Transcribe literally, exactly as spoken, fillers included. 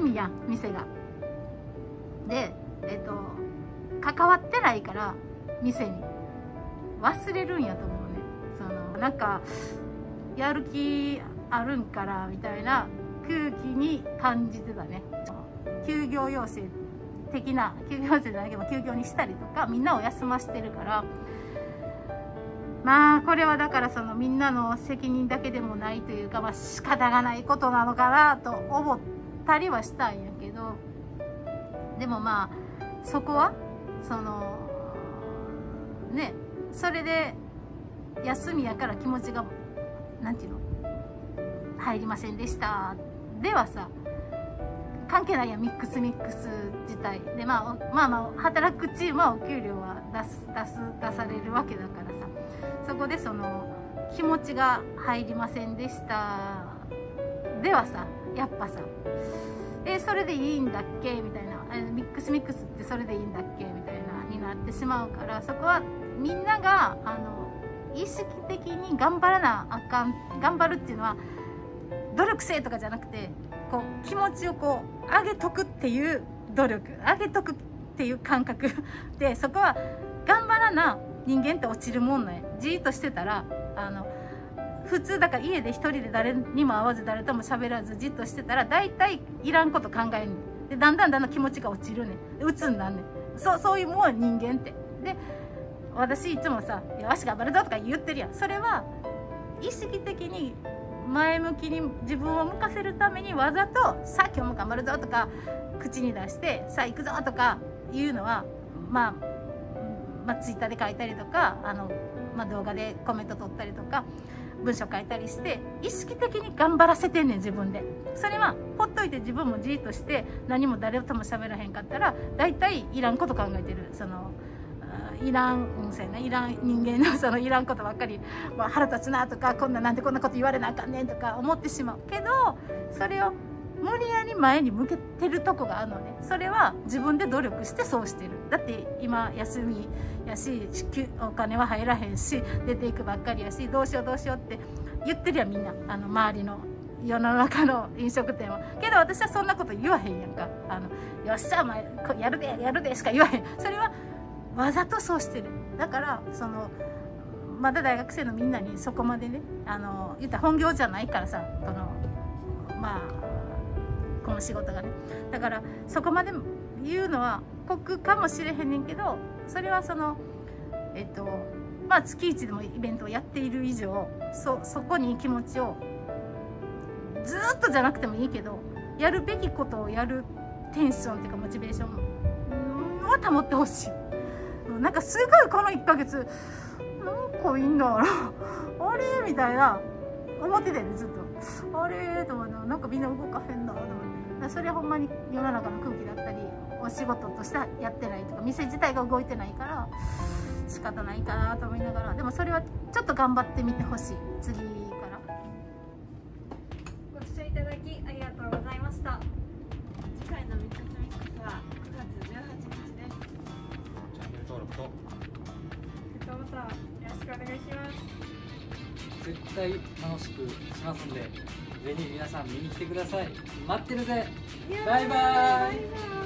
みやん店が。でえっと関わってないから店に忘れるんやと思うね。そのなんかやる気あるんからみたいな空気に感じてたね。休業要請的な、休業要請じゃないけど休業にしたりとかみんなを休ませてるから、まあこれはだからそのみんなの責任だけでもないというか、まあ仕方がないことなのかなと思ったりはしたんやけど、でもまあそこはそのね、それで休みやから気持ちがなんていうの入りませんでしたではさ関係ないやん、ミックスミックス自体で、まあ、まあまあ働くチームはお給料は出す出す出されるわけだからさ、そこでその気持ちが入りませんでしたではさやっぱさえそれでいいんだっけみたいな、ミックスミックスってそれでいいんだっけみたいなになってしまうから、そこはみんながあの意識的に頑張らなあかん。頑張るっていうのは努力せえとかじゃなくて、こう気持ちをこう上げとくっていう努力、上げとくっていう感覚で、そこは頑張らな人間って落ちるもんね。じーっとしてたらあの普通だから家で一人で誰にも会わず誰とも喋らずじっとしてたら大体いらんこと考えんねん。でだんだんだんだん気持ちが落ちるねん。鬱になんねん。そうそういうもん人間って。で私いつもさ「よし頑張るぞ」とか言ってるやん。それは意識的に前向きに自分を向かせるためにわざと「さあ今日も頑張るぞ」とか口に出して「さあ行くぞ」とかいうのは、まあ、まあツイッターで書いたりとかあの、まあ、動画でコメント取ったりとか文章書いたりして意識的に頑張らせてんねん自分で。それはほっといて自分もじーっとして何も誰とも喋らへんかったら大体いらんこと考えてる。そのいらん、うん、そうやな、いらん人間のそのいらんことばっかり、まあ、腹立つなとかこんななんでこんなこと言われなあかんねんとか思ってしまうけど、それを無理やり前に向けてるとこがあるのね。それは自分で努力してそうしてる。だって今休みやしお金は入らへんし出ていくばっかりやしどうしようどうしようって言ってるやんみんな、あの周りの世の中の飲食店は。けど私はそんなこと言わへんやんか。あのよっしゃお前やるでやるでしか言わへん。それはわざとそうしてる。だからそのまだ大学生のみんなにそこまでね、あの言ったら本業じゃないからさ、このまあこの仕事がね、だからそこまで言うのは酷かもしれへんねんけど、それはそのえっとまあ月一でもイベントをやっている以上、そそこに気持ちをずっとじゃなくてもいいけどやるべきことをやるテンションっていうかモチベーションは保ってほしい。なんかすごいこのいっかげつなんかいいんだろあれみたいな思ってたよねずっと。あれと思ってなんかみんな動かへんだと思って、それはほんまに世の中の空気だったりお仕事としてやってないとか店自体が動いてないから仕方ないかなと思いながら、でもそれはちょっと頑張ってみてほしい。次からご視聴いただきありがとうございました。次回のミックスミックスはくがつじゅうはちにちです。 チャンネル登録とグッドボタンよろしくお願いします。 絶対楽しくしますんで、ぜひ皆さん見に来てください。待ってるぜ。バイバイ。 バイバイ。